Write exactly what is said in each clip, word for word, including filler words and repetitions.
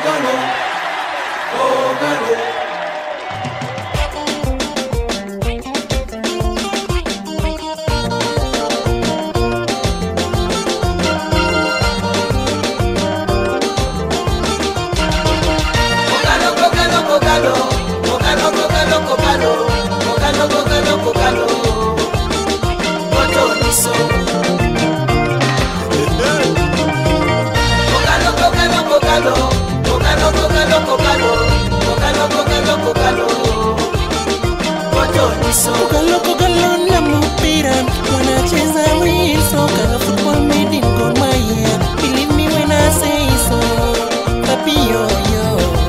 Kogalo kogalo na mpira wanacheza real soccer, football made in Gor Mahia. Believe me when I say so. Papi yo yo.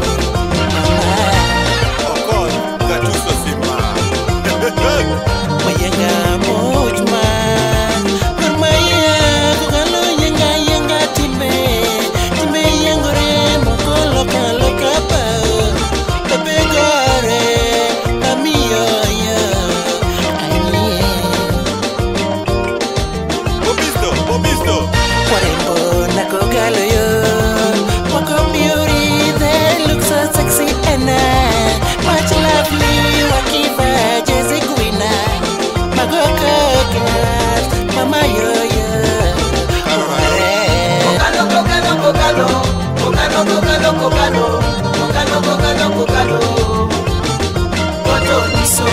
Oh God, Gatuso Simba. Mayenga mojma. Gor Mahia kogalo yenga yenga timbe. Timbe yengore mokolo kalo kapa. Pepe gore. Papi yo yo. Bobisto. Warembo na kogalo yo. Wako beauty, they look so sexy and uh, much lovely. Wakiva Jesse Guina, Magoko girls, Mama yo yo. Kogalo kogalo kogalo, kogalo kogalo kogalo, kogalo kogalo kogalo. Koto niso.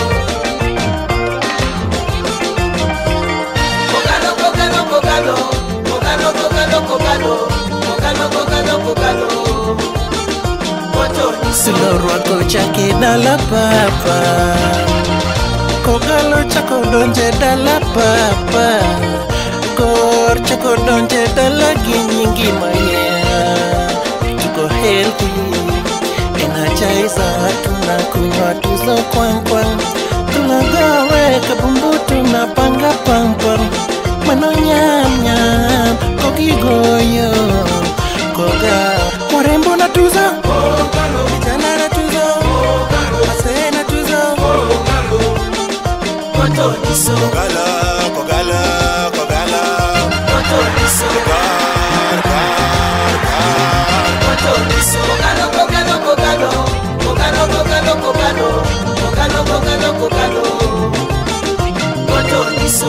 Kogalo kogalo kogalo, kogalo kogalo kogalo, kogalo kogalo kogalo. Koto niso. Silorwako chake dala papa, kogalo chako donje dala papa, kor chako donje dala ginyingi maya. Tuko healthy, energizer, tunakunywa tuzo kwang kwang, tunagawe kabumbu tunapanga pang pang. Mano nyam nyam, kogi goyo, koga. Warembo na tuzo, vijana na tuzo, wasee na tuzo. Koto niso. Kogala, kogala, kogala. Koto niso. Gar, gar, gar. Koto niso. Kogalo kogalo kogalo, kogalo kogalo kogalo, kogalo kogalo kogalo. Koto niso.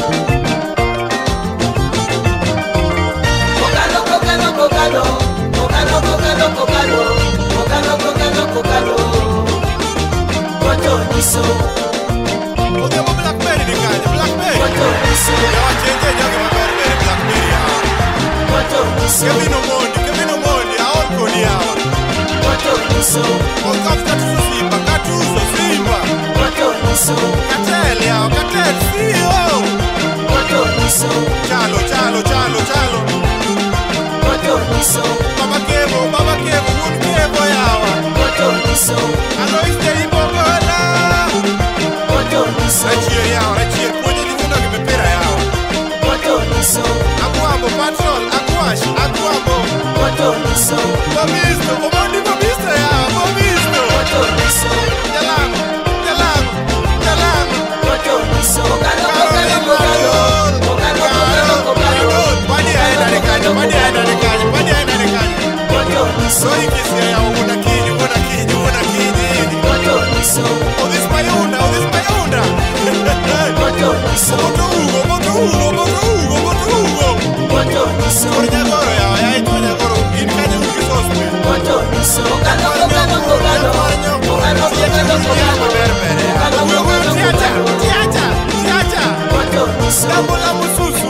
Kogalo kogalo kogalo, kogalo kogalo kogalo, kogalo kogalo kogalo. Koto niso. Okay, mo Blackberry ni kanya, Blackberry. Koto niso. Yawa chenje jaga maberber Blackberry yawa. Koto niso. Kevin Omondi, Kevin Omondi, aol kodi yawa. Koto niso. Okaf Gatuso Simba, Gatuso Simba. Koto niso. Katel yawa, Katel siyo. Koto niso. Chalo, chalo, chalo, chalo. Koto niso. Baba Kevo, Baba Kevo, un Kevo yawa. Koto niso. Alo iste ibogola. Koto niso. Rachier yawa, rachier, kwenye nifunda kimepira yawa. Koto niso. Akwabo, patrol, akwash, akwabo. Koto niso. Bobisto, Omondi Bobisto yawa, Bobisto. Koto niso. Jalango, jalango, jalango. Koto niso. Kogalo kogalo kogalo, kogalo kogalo kogalo. Padi aenda nekanya, padi aenda nekanya, padi aenda nekanya. Koto niso. So ikisia yawa, una kinyi, una kinyi, una kinyi. Koto niso. Odis mayunda, odis mayunda. Koto niso. Moto Hugo, moto Hugo, moto Hugo, moto Hugo. Koto niso. Kori nyagoro yawa, ya ito nyagoro, in kanya uki sospe. Koto niso. Kogalo kogalo kogalo, kogalo kogalo kogalo. Berbere. Uwe, uwe, tiacha, tiacha, tiacha. Koto niso. Lambo, lambo, susu.